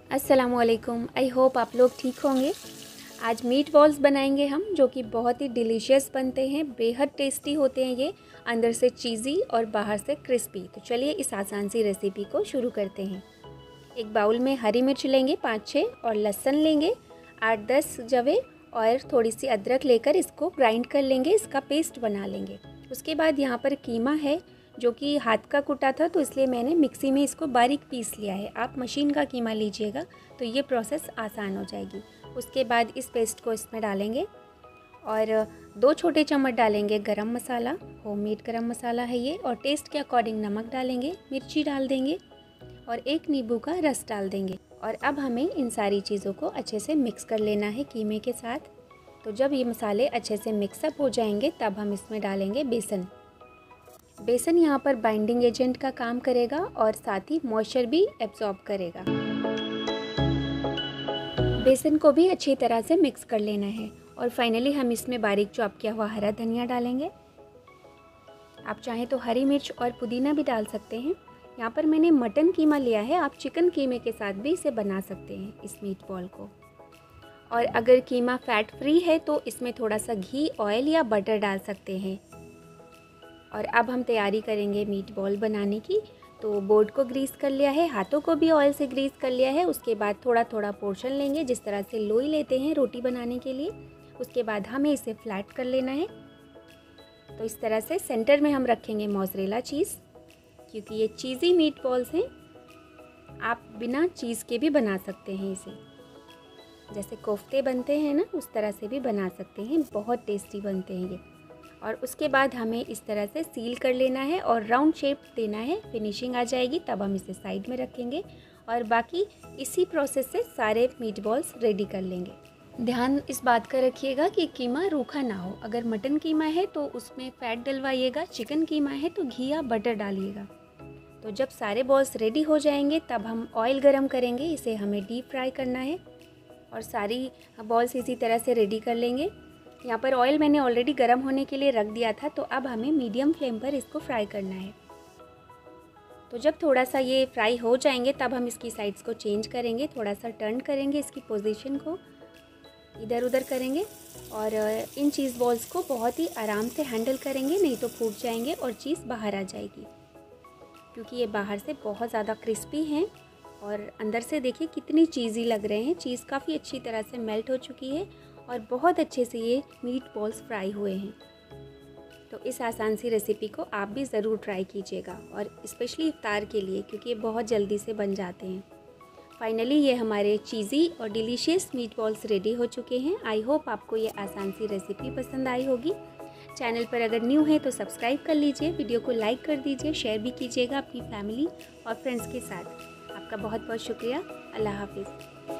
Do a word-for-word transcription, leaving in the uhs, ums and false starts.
अस्सलामुअलैकुम। I hope आप लोग ठीक होंगे। आज मीट बॉल्स बनाएंगे हम, जो कि बहुत ही डिलीशियस बनते हैं, बेहद टेस्टी होते हैं ये, अंदर से चीज़ी और बाहर से क्रिस्पी। तो चलिए इस आसान सी रेसिपी को शुरू करते हैं। एक बाउल में हरी मिर्च लेंगे पाँच छः, और लहसुन लेंगे आठ दस जवे, और थोड़ी सी अदरक लेकर इसको ग्राइंड कर लेंगे, इसका पेस्ट बना लेंगे। उसके बाद यहाँ पर कीमा है जो कि हाथ का कुटा था, तो इसलिए मैंने मिक्सी में इसको बारीक पीस लिया है। आप मशीन का कीमा लीजिएगा तो ये प्रोसेस आसान हो जाएगी। उसके बाद इस पेस्ट को इसमें डालेंगे और दो छोटे चम्मच डालेंगे गरम मसाला, होममेड गरम मसाला है ये, और टेस्ट के अकॉर्डिंग नमक डालेंगे, मिर्ची डाल देंगे और एक नींबू का रस डाल देंगे। और अब हमें इन सारी चीज़ों को अच्छे से मिक्स कर लेना है कीमे के साथ। तो जब ये मसाले अच्छे से मिक्सअप हो जाएंगे तब हम इसमें डालेंगे बेसन। बेसन यहाँ पर बाइंडिंग एजेंट का काम करेगा और साथ ही मॉइस्चर भी एब्जॉर्ब करेगा। बेसन को भी अच्छी तरह से मिक्स कर लेना है। और फाइनली हम इसमें बारीक चॉप किया हुआ हरा धनिया डालेंगे। आप चाहें तो हरी मिर्च और पुदीना भी डाल सकते हैं। यहाँ पर मैंने मटन कीमा लिया है, आप चिकन कीमे के साथ भी इसे बना सकते हैं इस मीट बॉल को। और अगर कीमा फैट फ्री है तो इसमें थोड़ा सा घी, ऑयल या बटर डाल सकते हैं। और अब हम तैयारी करेंगे मीट बॉल बनाने की। तो बोर्ड को ग्रीस कर लिया है, हाथों को भी ऑयल से ग्रीस कर लिया है। उसके बाद थोड़ा थोड़ा पोर्शन लेंगे, जिस तरह से लोई लेते हैं रोटी बनाने के लिए। उसके बाद हमें इसे फ्लैट कर लेना है। तो इस तरह से सेंटर में हम रखेंगे मोज़रेला चीज़, क्योंकि ये चीज़ी मीट बॉल्स हैं। आप बिना चीज़ के भी बना सकते हैं इसे, जैसे कोफ्ते बनते हैं ना, उस तरह से भी बना सकते हैं। बहुत टेस्टी बनते हैं ये। और उसके बाद हमें इस तरह से सील कर लेना है और राउंड शेप देना है। फिनिशिंग आ जाएगी तब हम इसे साइड में रखेंगे और बाकी इसी प्रोसेस से सारे मीट बॉल्स रेडी कर लेंगे। ध्यान इस बात का रखिएगा कि कीमा रूखा ना हो। अगर मटन कीमा है तो उसमें फ़ैट डलवाइएगा, चिकन कीमा है तो घी या बटर डालिएगा। तो जब सारे बॉल्स रेडी हो जाएंगे तब हम ऑयल गरम करेंगे, इसे हमें डीप फ्राई करना है। और सारी बॉल्स इसी तरह से रेडी कर लेंगे। यहाँ पर ऑयल मैंने ऑलरेडी गर्म होने के लिए रख दिया था, तो अब हमें मीडियम फ्लेम पर इसको फ्राई करना है। तो जब थोड़ा सा ये फ्राई हो जाएंगे तब हम इसकी साइड्स को चेंज करेंगे, थोड़ा सा टर्न करेंगे, इसकी पोजीशन को इधर उधर करेंगे। और इन चीज़ बॉल्स को बहुत ही आराम से हैंडल करेंगे, नहीं तो फूट जाएंगे और चीज़ बाहर आ जाएगी, क्योंकि ये बाहर से बहुत ज़्यादा क्रिस्पी हैं और अंदर से देखिए कितनी चीज़ी लग रहे हैं। चीज़ काफ़ी अच्छी तरह से मेल्ट हो चुकी है और बहुत अच्छे से ये मीट बॉल्स फ्राई हुए हैं। तो इस आसान सी रेसिपी को आप भी ज़रूर ट्राई कीजिएगा, और स्पेशली इफ्तार के लिए, क्योंकि ये बहुत जल्दी से बन जाते हैं। फाइनली ये हमारे चीज़ी और डिलीशियस मीट बॉल्स रेडी हो चुके हैं। आई होप आपको ये आसान सी रेसिपी पसंद आई होगी। चैनल पर अगर न्यू है तो सब्सक्राइब कर लीजिए, वीडियो को लाइक कर दीजिए, शेयर भी कीजिएगा अपनी फैमिली और फ्रेंड्स के साथ। आपका बहुत बहुत शुक्रिया। अल्लाह हाफिज़।